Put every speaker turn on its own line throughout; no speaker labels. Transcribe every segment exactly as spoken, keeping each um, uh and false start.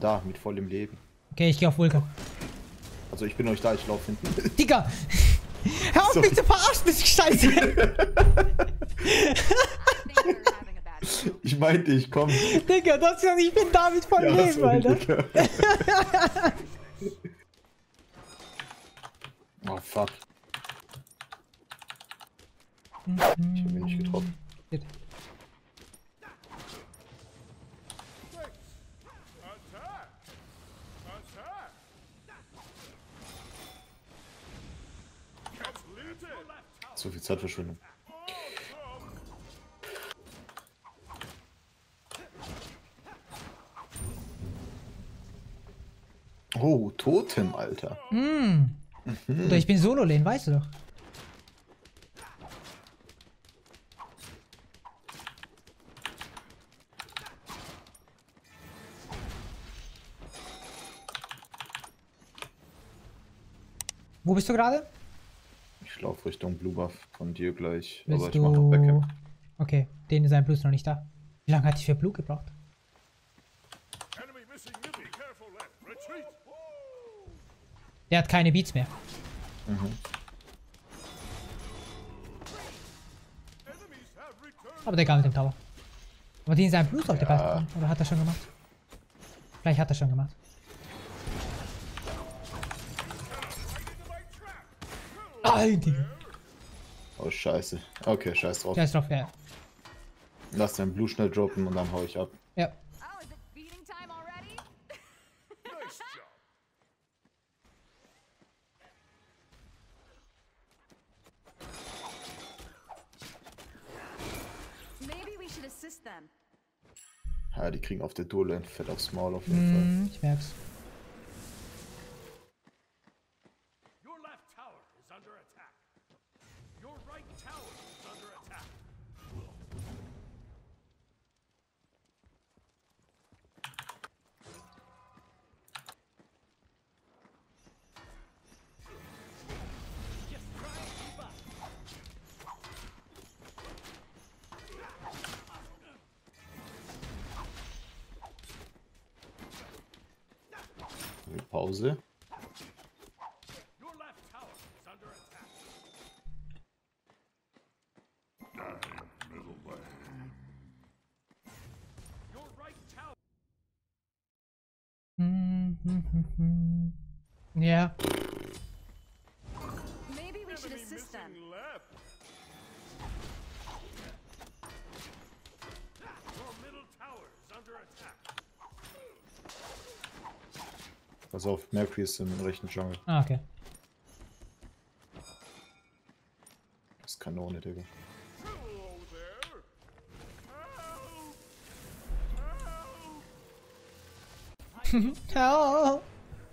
da, mit vollem Leben.
Okay, ich gehe auf Vulkan.
Also ich bin euch da, ich laufe hinten.
Digga! Hör auf
Sorry.
mich zu verarschen, das ist scheiße!
Ich meinte, ich komme.
Digga, das ist ja, ich bin da mit vollem
Ja,
Leben,
sorry,
Alter.
Digga. Oh fuck. Ich hab ihn nicht getroffen.
Shit.
So viel Zeitverschwendung. Oh, Totem, Alter.
Mm. Mhm. Oder ich bin Solo-Lane, weißt du doch. Wo bist du gerade?
Ich laufe Richtung Blue Buff von dir gleich.
Willst
aber ich
du...
mach noch Backup.
Okay, den ist sein Plus noch nicht da. Wie lange hat ich für Blue gebraucht? Der hat keine Beats mehr.
Mhm.
Aber der gar mit dem Tower. Aber den sein Blue sollte
Ja.
bald kommen. Oder hat er schon gemacht? Vielleicht hat er schon gemacht. Alter.
Oh, scheiße. Okay, scheiß drauf.
Der ist drauf, ja.
Lass deinen Blue schnell droppen und dann hau ich ab.
Ja.
Ja, die kriegen auf der Dual-Lane fett aufs Maul auf jeden Fall.
Mm, ich merk's.
Pause.
Mm, mm, mm, mm. Ja.
Maybe we should assist them.
Pass auf, Mercury ist im rechten Jungle.
Ah, okay.
Das ist Kanone, Digga.
Help.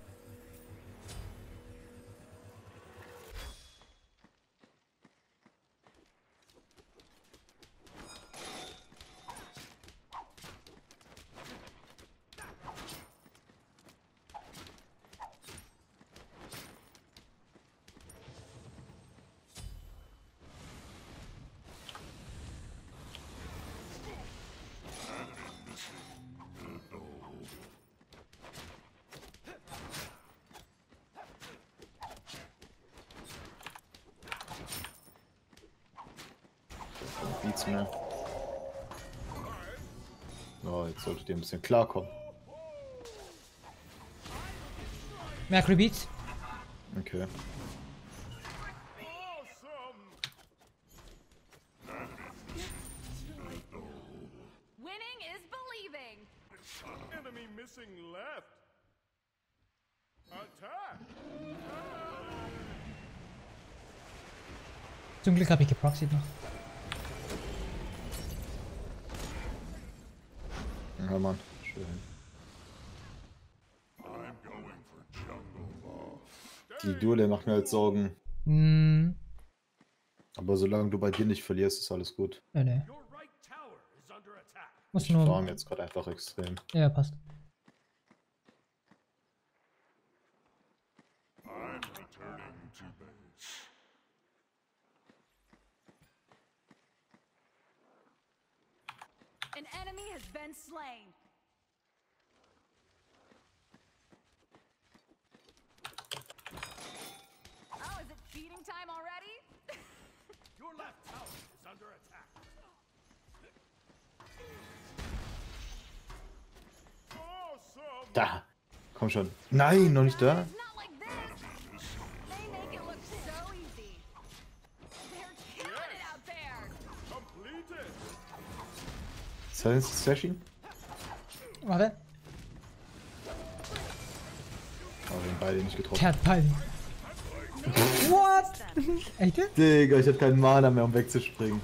Beats mehr. Oh, jetzt solltet ihr ein bisschen klarkommen.
Mercury Beats.
Okay.
Winning is believing.
Enemy missing left. Attack.
Zum Glück habe ich geproxied noch.
Ja, Mann. Schön. Die Duelle macht mir halt Sorgen.
Mm.
Aber solange du bei dir nicht verlierst, ist alles gut.
Ja, ne.
Your right tower is under attack.
Muss
Ich
nur...
farm jetzt gerade einfach extrem.
Ja, passt.
I'm returning to base.
An enemy has been slain.
Awesome!
Da. Komm schon. Nein, noch nicht da.
It's not like this. They make it look so easy. They're killing it out there.
Completed!
Silence Session.
Warte.
Oh, wir haben beide nicht getroffen.
Der hat beide. What? Echt?
Digga, ich hab keinen Mana mehr, um wegzuspringen.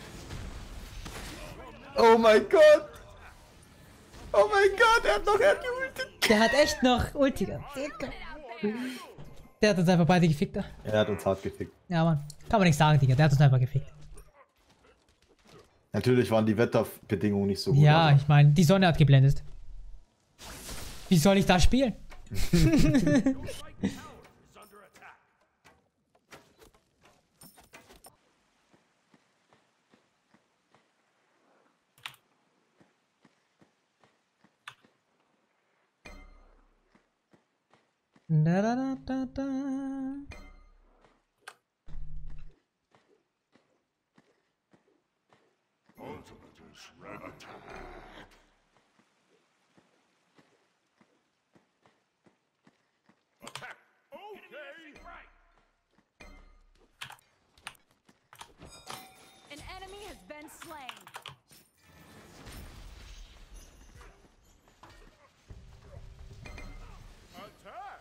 Oh mein Gott! Oh mein Gott, er hat noch, er hat geultet.
Der hat echt noch Ulti. Digga. Der hat uns einfach beide gefickt. Da.
Er hat uns hart gefickt.
Ja, Mann. Kann man nicht sagen, Digga. Der hat uns einfach gefickt.
Natürlich waren die Wetterbedingungen nicht so gut.
Ja,
also.
ich meine, die Sonne hat geblendet. Wie soll ich da spielen?
Is under attack.
Da, da, da, da, da.
Ultimate is ready. Attack! Okay! Right!
An enemy has been slain.
Attack!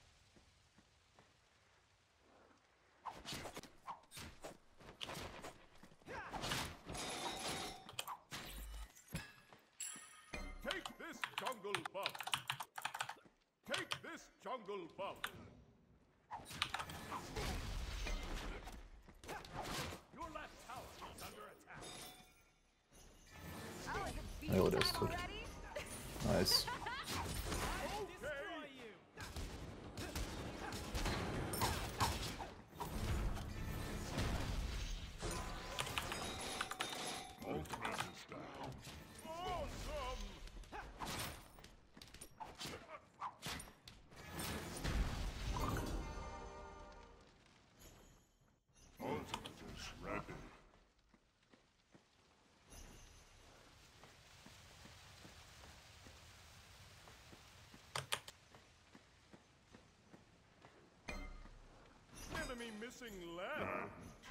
Take this jungle buff! Take this jungle buff! Your left tower is under attack.
Oh, it's a
Ja,
beat
der ist
time
tot.
already.
Nice.
Okay! Ultimate is down. Awesome! Ultimate is ready. Enemy missing left.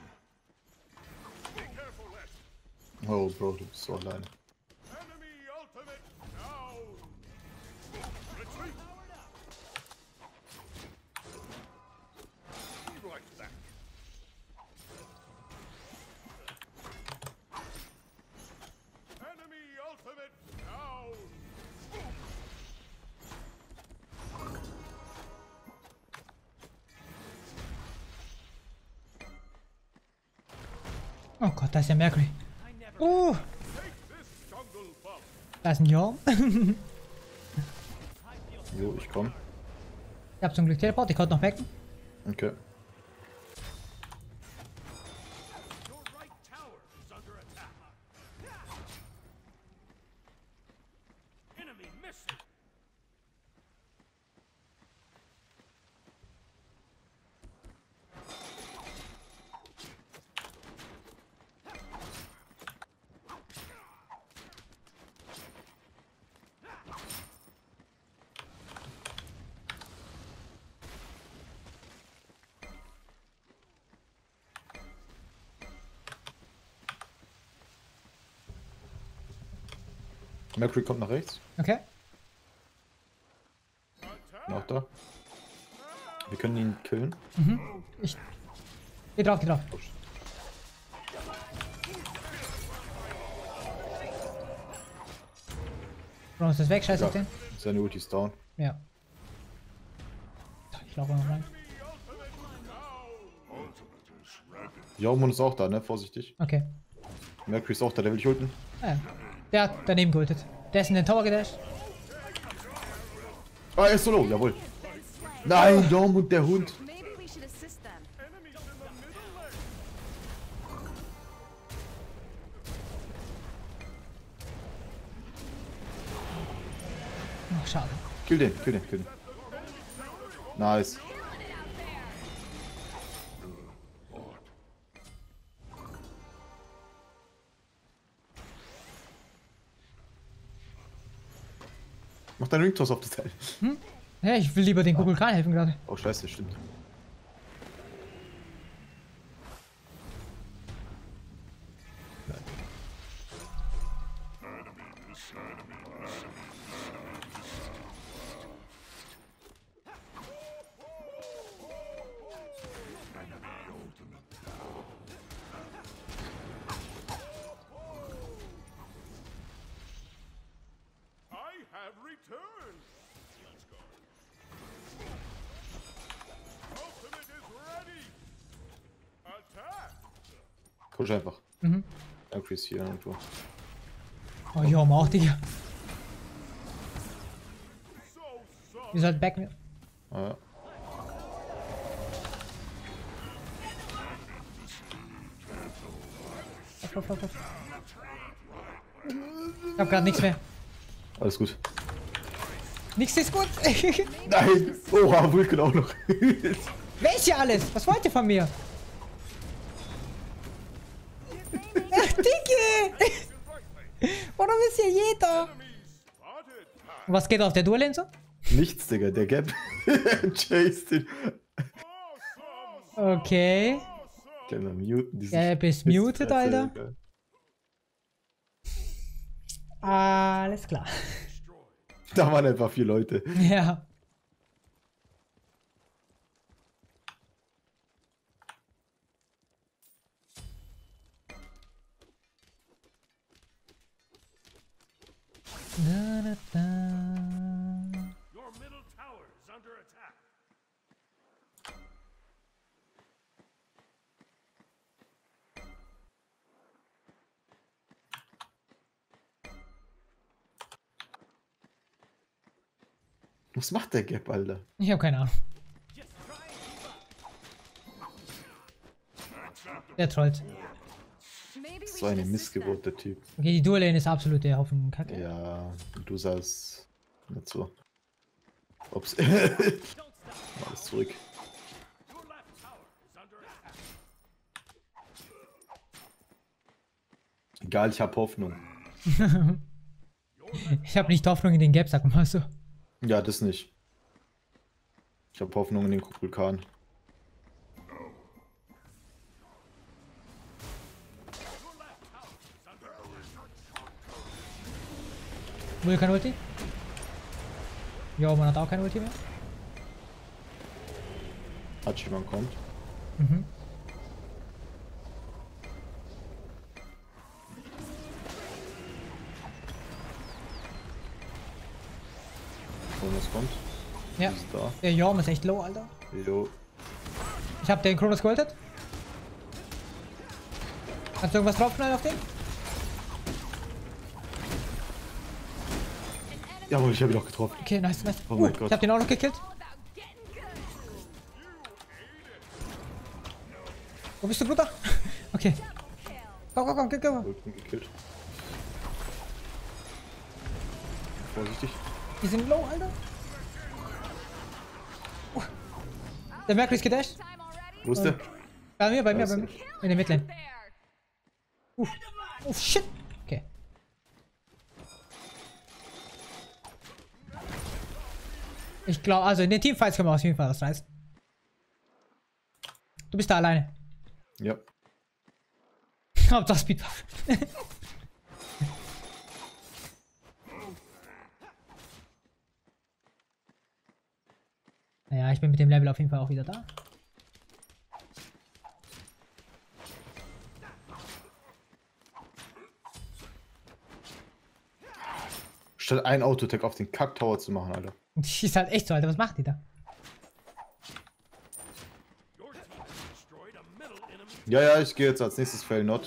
Be careful, left.
Oh, Bro, du bist so alleine.
Enemy ultimate down. Retreat. Like that. Enemy ultimate down.
Oh Gott, da ist der Mercury. Oh,
Take this jungle buff.
da ist ein Jorm.
Jo, ich komm.
Ich hab zum Glück Teleport, ich konnte noch weg.
Okay.
Your right tower is under attack. Enemy missing.
Mercury kommt nach rechts.
Okay.
Noch da. Wir können ihn killen.
Ich. Geh drauf, geh drauf. Bro, ist das weg? Scheiß auf
Ja.
den.
Seine Ulti ist down.
Ja. Ich laufe noch rein.
Ultimate is ready.
Jaumon ist auch da, ne? Vorsichtig.
Okay.
Mercury ist auch da, der will ich ulten.
Ah, ja. Der hat daneben geultet. Der ist in den Tower gedasht.
Ah, er ist solo, jawohl. Nein, Jaumon, der Hund.
Maybe we should assist them.
Enemies in the middle lane.
Oh, schade.
Kill den, kill den, kill den. Nice. Mach deinen Ringtoss auf das Teil.
Hm? Ja, ich will lieber den Kukulkan helfen gerade.
Oh, scheiße, stimmt.
I have returned. Ultimate is ready. Attack.
Push einfach.
Mhm.
Danke ist hier irgendwo.
Oh, hier haben wir auch, Digga.
So sorry.
Wir sollten backen.
Ah, ja.
Auf, auf, auf, auf. Ich hab grad nichts mehr.
Alles gut.
Nichts ist gut.
Nein! Oha, Vulcan auch noch.
Wer ist hier alles? Was wollt ihr von mir? Ach, Dicke! Warum ist hier jeder?
Spotted.
Und was geht auf der Dual so?
Nichts, Digga, der Gap. Chase den.
Okay.
Kleiner Muten. diesen
Gap ist
Mist-
muted, Alter. Alles klar.
Da waren einfach vier Leute.
Ja. Da, da, da.
Your middle tower is under attack.
Was macht der Gap, Alter?
Ich habe keine Ahnung. Der trollt.
Maybe we
So
should
eine
assist
Missgeburt, der Typ.
Okay, die Dual Lane ist absolut der Haufen Kacke.
Ja, du sahst nicht so. Ups. Alles zurück.
Your left tower is under attack.
Egal, ich hab Hoffnung.
Ich habe nicht Hoffnung in den Gap, sag mal so.
Ja, das nicht. Ich hab Hoffnung in den Vulkan.
Vulkan Ulti? Jo, man hat auch kein Ulti mehr.
Hachiman kommt.
Mhm.
Kronos kommt.
Ja.
Ist da.
Der Jorm ist echt low, Alter.
Jo.
Ich hab den Kronos geholtet. Kannst du irgendwas draufknallen auf den?
Jawohl, ich habe ihn auch getroffen.
Okay, nice, nice.
Oh
Uh,
mein Gott.
ich hab den auch noch gekillt.
all about getting good.
Wo bist du, Bruder? Okay.
Kill.
Komm, komm, komm, komm, komm.
Vulkan gekillt. Vorsichtig.
Die sind low, Alter. Uh. Der Mercury ist gedasht.
Time already?
Wo ist der?
Bei mir, bei mir,
Da
bei
ist
mir. In der Midlane.
There.
Uh. Oh, shit. Okay. Ich glaube, also in den Teamfights können wir auf jeden Fall was reißen. Du bist da alleine.
Ja.
Hauptsache Speedbuff. Naja, ich bin mit dem Level auf jeden Fall auch wieder da.
Statt ein Autotech auf den Kack-Tower zu machen, Alter.
Die ist halt echt so, Alter. Was macht die da?
Your team has destroyed a middle enemy.
Ja, ja, ich gehe jetzt als nächstes Fell Not.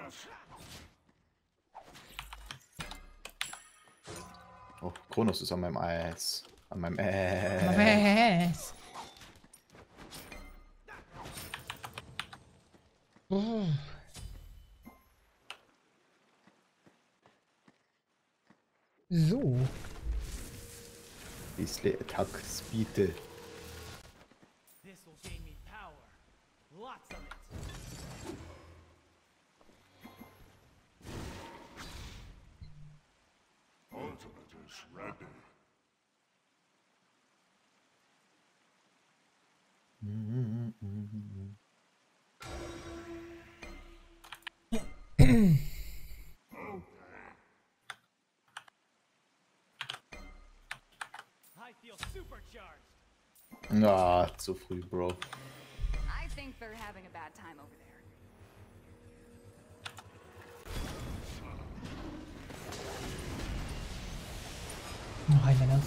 Oh, Kronos ist an meinem Eis. An meinem Eis.
Was? Uh. So.
Bisschen Attack Speed.
This will gain me power. Lots of it.
Ultimate is ready.
I feel supercharged.
Ah, zu früh, Bro.
I think they're having a bad time over there.
Noch ein Männer.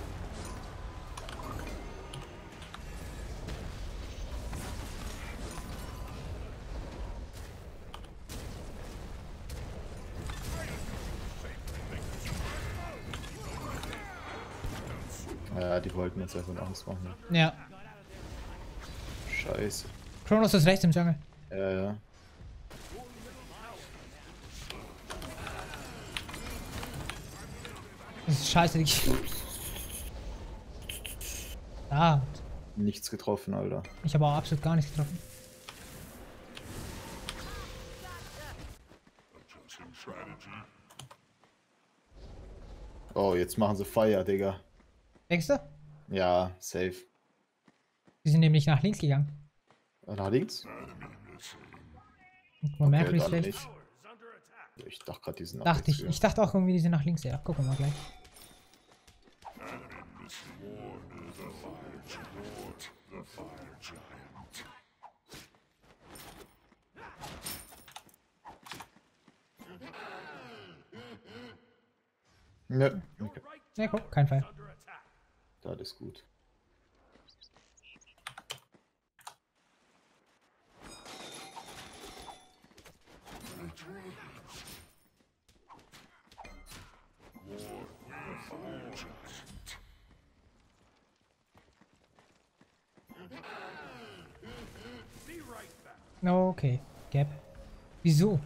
Ja, die wollten uns einfach Angst machen.
Ja.
Scheiße.
Kronos ist rechts im Jungle.
Ja, ja.
Das ist scheiße. Ich... Ah,
Nichts getroffen, Alter.
ich habe auch absolut gar nichts getroffen.
Oh, jetzt machen sie Fire, Digga.
Denkst du?
Ja, safe.
Die sind nämlich nach links gegangen.
Nach links?
Guck mal, Mercury ist
dann
vielleicht.
nicht. Ich dachte gerade, die sind nach
Dachte
rechts
ich. Ich dachte auch irgendwie, die sind nach links. Ja, gucken wir mal gleich.
gegangen. Ja, okay.
Ja, guck, kein Fall.
Das ist gut.
Okay, Gap. Wieso?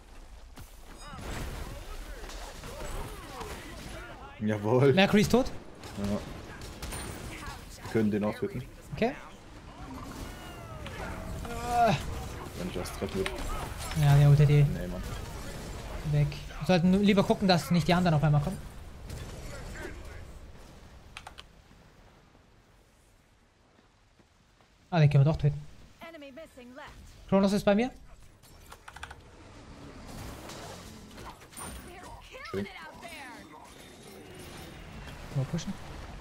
Jawohl.
Mercury ist tot?
Ja. Wir können den auch töten.
Okay.
Wenn Just Red wird.
Ja, der holt die
Nee, Mann.
weg. Wir sollten nur lieber gucken, dass nicht die anderen auf einmal kommen. Ah, den können wir doch töten.
Enemy missing left.
Kronos ist bei mir.
They're killing it out there.
Mal pushen.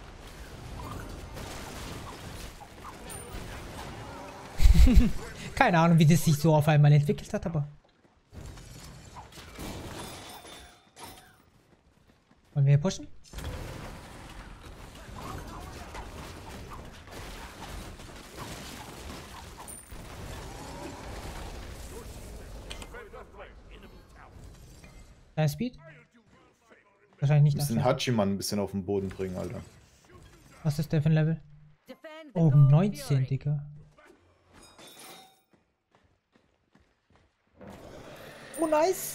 Keine Ahnung, wie das sich so auf einmal entwickelt hat, aber... Wollen wir hier pushen? Da ist Speed? Wahrscheinlich
Wir
nicht.
müssen
nach-
Hachiman ein bisschen auf den Boden bringen, Alter.
Was ist der für ein Level?
Defend the
Oh,
Golden
neunzehn,
Fury.
Digga. Oh, nice.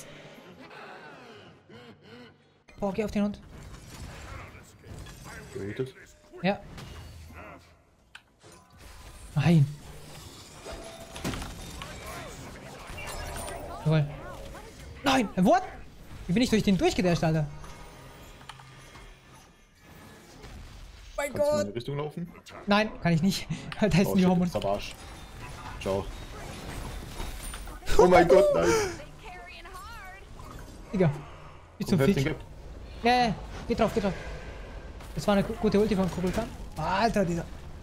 Oh, geh auf den Hund.
Gehütet.
Ja. Nein. Jawohl. Nein, what? Wie bin ich durch den durchgedasht, Alter? Mein
Kannst du in
Gott.
meine Richtung laufen?
Nein, kann ich nicht. Da ist
Oh,
ein
shit,
Hormon.
Savage. Ciao. Oh mein Gott, nein.
They carrying hard.
Digga. Wie zum
Komplett den
Fick.
Gap.
Ja, ja, geht drauf, geht drauf. Das war eine gu- gute Ulti von Kugelkan. Alter, dieser.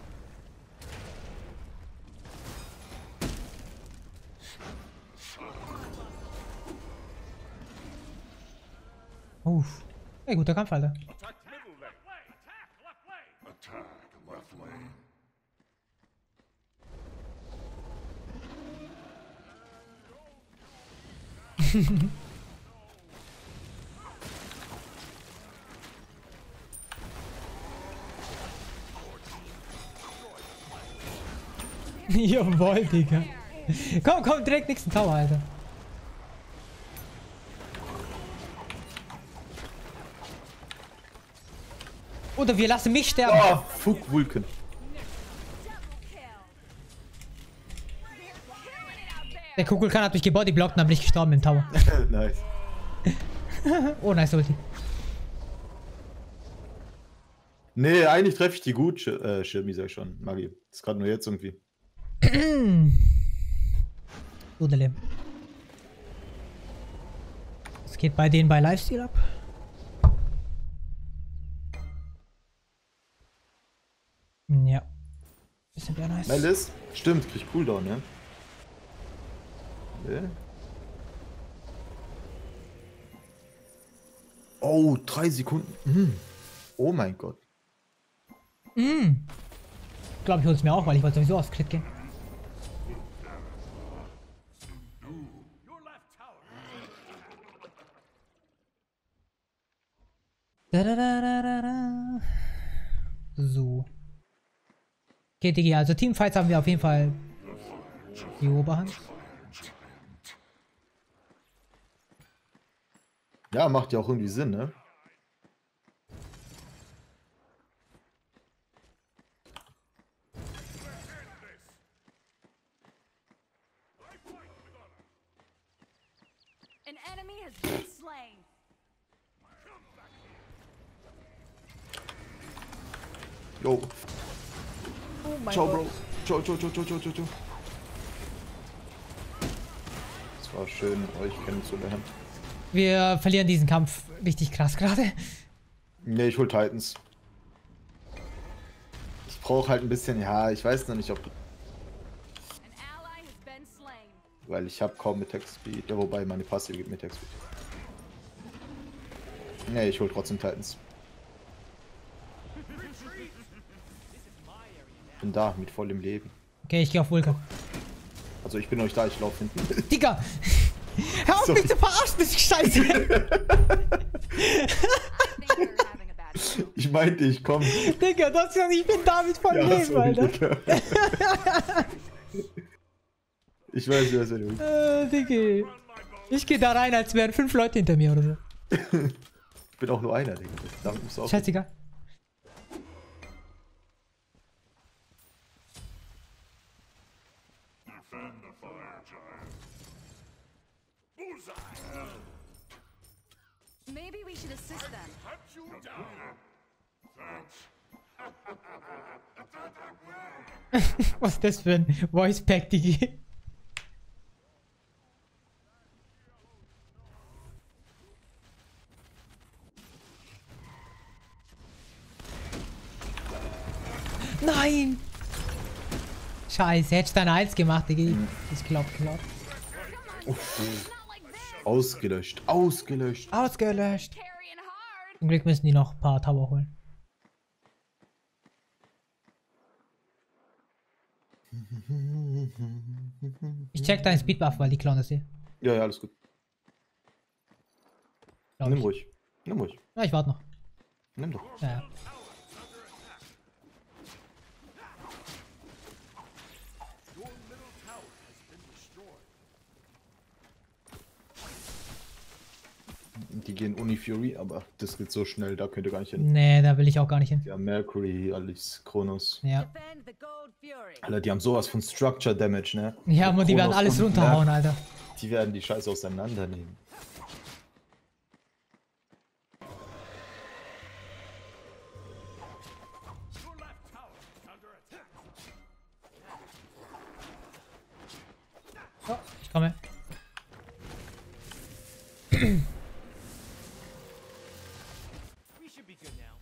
Uff. Ey, guter Kampf, Alter.
Attack middle lane. Attack left lane.
Attack left lane.
Jawohl, Digga. Komm, komm, direkt nächsten Tower, Alter. Oder wir lassen mich sterben.
Oh, fuck, Vulcan.
Double kill. They're killing it out there.
Der Kugelkan hat mich gebodyblockt und dann bin ich gestorben im Tower.
Nice.
Oh, nice Ulti.
Nee, eigentlich treffe ich die gut, Sch äh, Schirmi, sag ich schon. Magi. Das ist gerade nur jetzt irgendwie.
Udele. Es geht bei denen bei Lifesteal ab. Ja. Bisschen sehr nice.
Melis? Stimmt, krieg Cooldown, ne? Okay. Oh, drei Sekunden. Mm. Oh mein Gott.
Mm. Ich glaube, ich hole es mir auch, weil ich wollte sowieso aufs Crit gehen.
Your left tower.
Da, da, da, da, da, da. So. Okay, Digi, also Teamfights haben wir auf jeden Fall die Oberhand.
Ja, macht ja auch irgendwie Sinn, ne?
An enemy has been slain.
Jo.
Oh mein
Ciao,
Gott.
Bro. Ciao, ciao, ciao, ciao, ciao, ciao, ciao. Es war schön, euch kennenzulernen.
Wir verlieren diesen Kampf richtig krass gerade.
Ne, ich hol Titans. Ich brauche halt ein bisschen, ja, ich weiß noch nicht, ob...
An ally has been slain.
Weil ich habe kaum Attack Speed. Ja, wobei meine Passive gibt mir Attack Speed. Ne, ich hol trotzdem Titans. Bin da, mit vollem Leben.
Okay, ich gehe auf Vulkan.
Also ich bin euch da, ich laufe hinten.
Digga! Hör auf
So.
mich zu verarschen, das ist scheiße!
I think you're having a bad day.
Ich meinte, ich komme.
Digga, das ist ja, ich bin da mit vollem
Ja,
Leben,
sorry,
Alter.
Digga. Ich weiß, wer ist denn.
Äh, Digga. Ich gehe da rein, als wären fünf Leute hinter mir oder so.
Ich bin auch nur einer, Digga. Damit musst du auch.
Scheißegal.
Maybe we should assist them.
Cut you down.
Was ist das für ein Voice Pack, Digi? Nein! Scheiße, hättest du eine Eins gemacht, Digi. Ich glaub, glaub.
Not like this.
Ausgelöscht, ausgelöscht.
Ausgelöscht.
Carrying hard.
Zum Glück müssen die noch ein paar Tower holen. Ich check deinen Speedbuff, weil die klauen das hier.
Ja, ja, alles gut.
glaub
Nimm
ich.
ruhig. Nimm ruhig.
Ja, ich warte noch.
Nimm doch.
Ja, ja.
Your middle tower has been destroyed.
Die gehen Uni Fury, aber das geht so schnell, da könnt ihr gar nicht hin.
Nee, da will ich auch gar nicht hin.
Ja, Mercury, Alice, Kronos.
Ja.
Defend the Gold Fury.
Alter, die haben sowas von Structure Damage, ne?
Ja, und die werden
Kronos
alles
und
runterhauen,
Merc,
Alter.
Die werden die Scheiße auseinandernehmen.
Your left tower is under attack.
So, ich komme.
We should be good now.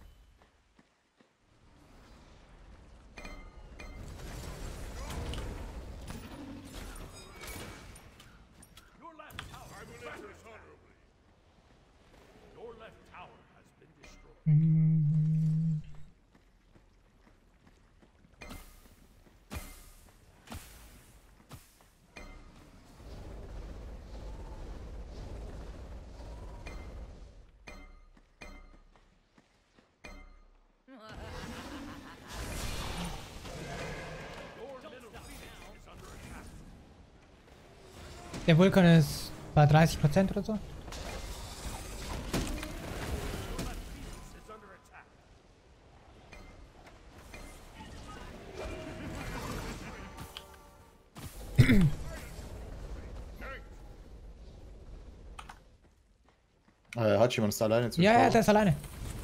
Your left tower. I will end this honorably. Your left tower has been destroyed.
Mm. Der Vulkan ist bei dreißig Prozent oder so.
Is under attack.
Äh, hat jemand da alleine zu
Ja, ja,
Frau?
der ist alleine.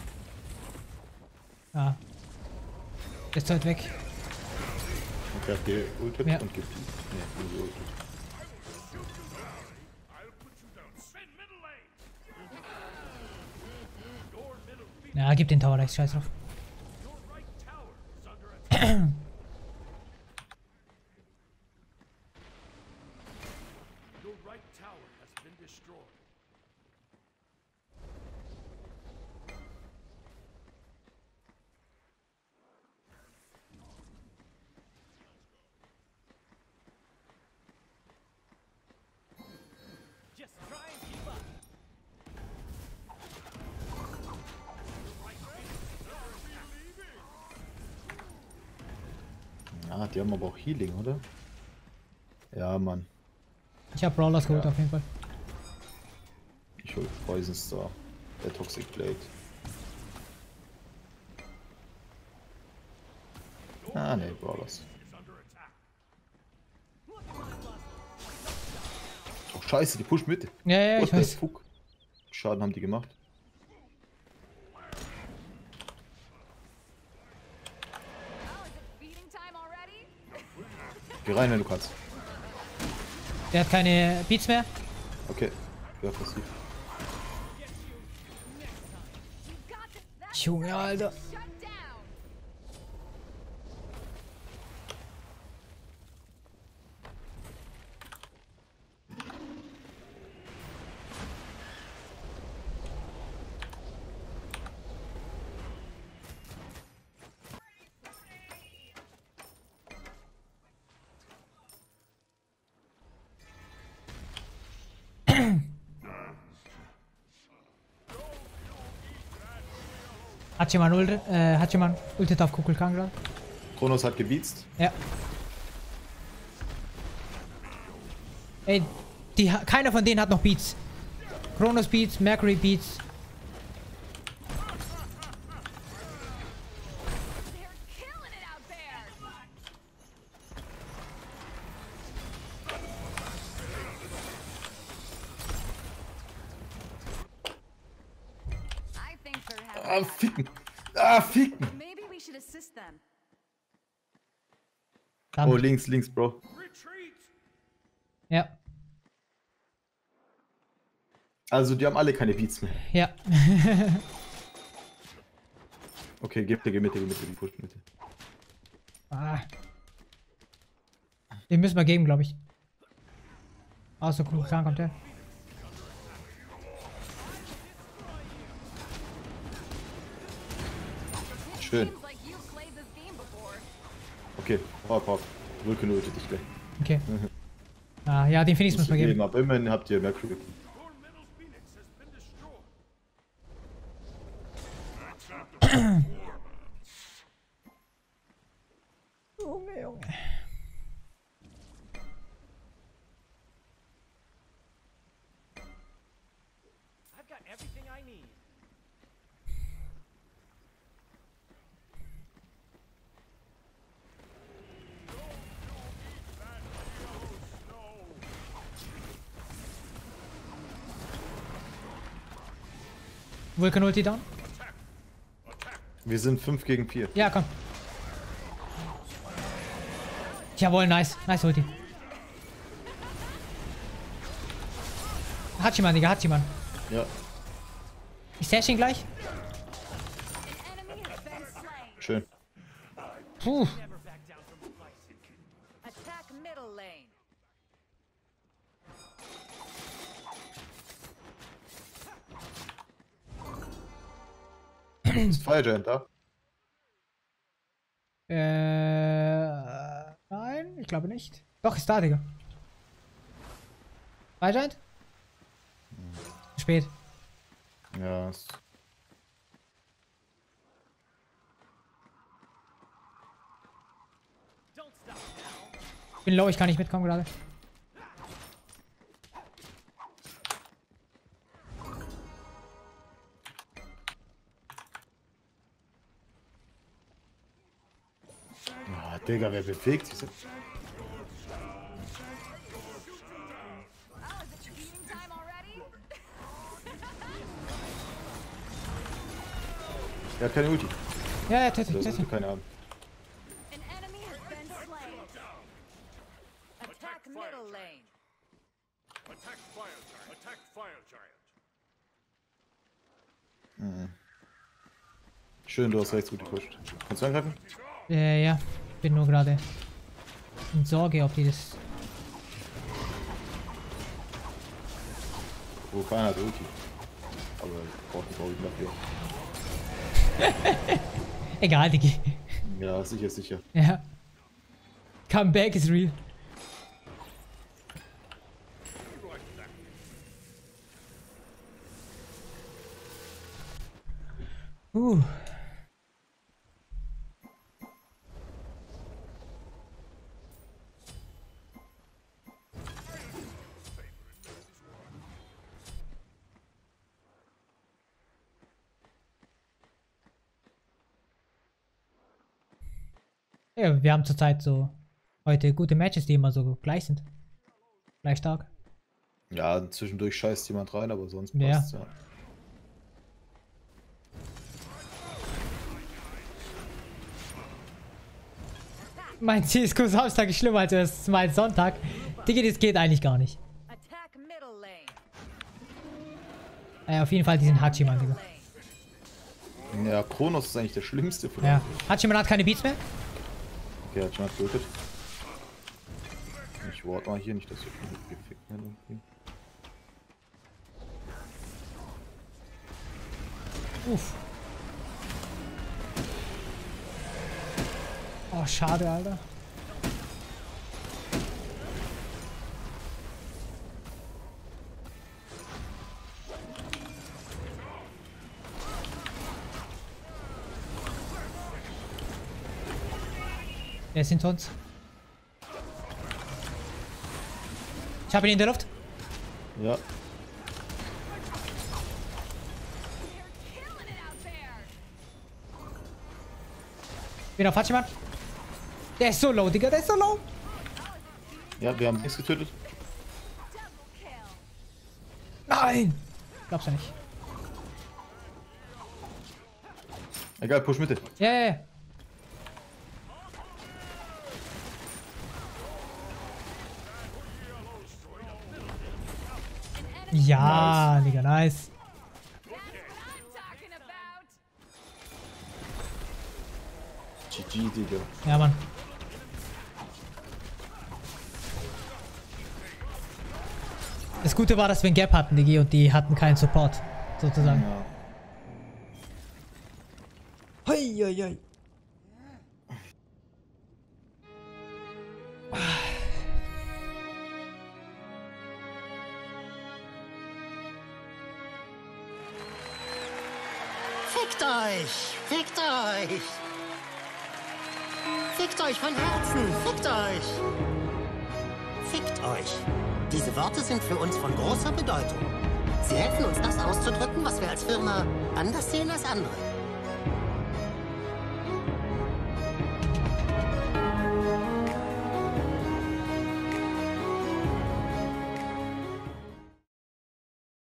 Ah. Der ist halt weg.
Okay, okay, ultet
Ja.
und gibt. Nee, nur so ultet.
I'll put you down. Spin middle lane.
Ja, gib den Tower Rex, scheiß drauf.
Your right tower is under attack. Your right tower has been destroyed.
Just try and keep up.
Ja, die haben aber auch Healing, oder? Ja, Mann.
Ich hab Brawlers geholt
Ja.
auf jeden Fall.
Ich hol Poison Star. Der Toxic Blade. Ah, ne, Brawlers.
Is under attack.
Oh, scheiße, die pusht Mitte.
Ja, ja, ich
What the
weiß.
fuck? Schaden haben die gemacht.
Oh, is it feeding time already?
Geh rein, wenn du kannst.
Der hat keine Beats mehr.
Okay. Ja, passiv.
You got this. That's
Junge, Alter.
shut down.
Hat jemand Ult, äh, hat jemand ultet auf Kukulkan gerade?
Kronos hat gebeatst.
Ja. Ey, die, ha- keiner von denen hat noch Beats. Kronos Beats, Mercury Beats.
They're killing it out there. I think they're having
Ah,
a bad
ficken. Ah, ficken.
time. Maybe we should assist them.
Oh,
Dann,
links, links, Bro.
Retreat!
ja,
Also, die haben alle keine Beats mehr.
ja.
Okay, gib dir, geh Mitte, geh Mitte, die pusht Mitte.
Ah. Den müssen wir geben, glaube ich. Außer Kukulkan kommt der.
Schön.
Seems like you've played this game before.
Okay, pop, pop. Vulcan ultet dich gleich.
Okay. Ah, ja, den Phoenix müssen wir geben.
Aber immerhin habt ihr Mercury.
Your middle phoenix has been destroyed.
Junge, Junge.
I've got everything I need.
Vulcan Ulti down?
Wir sind fünf gegen vier.
Ja, komm. Jawohl, nice. Nice Ulti. Hat jemand, Digga, hat jemand.
Ja,
Ich stash ihn gleich.
An enemy has been slain.
schön.
Puh.
Never back down from the fight.
Attack middle lane.
Ist Fire Giant da?
Äh, nein, ich glaube nicht. Doch, ist da, Digga. Freischeint? Spät.
Ja, ist
Don't stop now.
Ich bin low, ich kann nicht mitkommen gerade.
Ah, Digga, wer bewegt sich?
Oh, is it feeding time already?
Er hat keine Ulti.
Ja, ja, töte,
Oder
töte.
sollte keine haben.
An enemy has been slain. Attack middle lane.
Attack fire giant. Attack fire giant.
Schön, du hast rechts gut gepusht. Kannst du angreifen?
Äh, ja. Bin nur gerade in Sorge, ob die das...
Wo keiner hat Ulti. Aber ich brauch nicht Ulti dafür.
Egal, Digi.
Ja, sicher, sicher.
Ja. Comeback is real. Uh. Ja, wir haben zurzeit so heute gute Matches, die immer so gleich sind. Gleich stark.
Ja, zwischendurch scheißt jemand rein, aber sonst
Ja.
passt ja.
Mein C S G O Samstag ist schlimmer als das mein Sonntag. Digga, das geht eigentlich gar nicht.
Attack middle lane.
Äh, auf jeden Fall diesen Hachiman, Digga.
Lane.
Ja, Kronos ist eigentlich der schlimmste von
Ja. Hachiman hat keine Beats mehr.
Okay, hat jemand tötet. Ich warte mal hier nicht, dass wir schon gefickt werden irgendwie.
Uff. Oh, schade, Alter. Wer ist hinter uns? Ich habe ihn in der Luft.
Ja,
They're killing it out there.
Bin auf Hachiman. Der ist so low, Digga, der ist so low.
ja, wir haben nichts getötet.
Double kill.
Nein! Glaubst du nicht?
Egal, push Mitte.
Ja, ja, ja. Ja, Digga, nice.
That's what I'm talking about.
G G, Digga.
Ja, Mann. Das Gute war, dass wir ein Gap hatten, Digi, und die hatten keinen Support, sozusagen.
Ja.
Hoi, hoi, hoi.
Fickt euch! Fickt euch! Fickt euch von Herzen! Fickt euch! Fickt euch! Diese Worte sind für uns von großer Bedeutung. Sie helfen uns, das auszudrücken, was wir als Firma anders sehen als andere.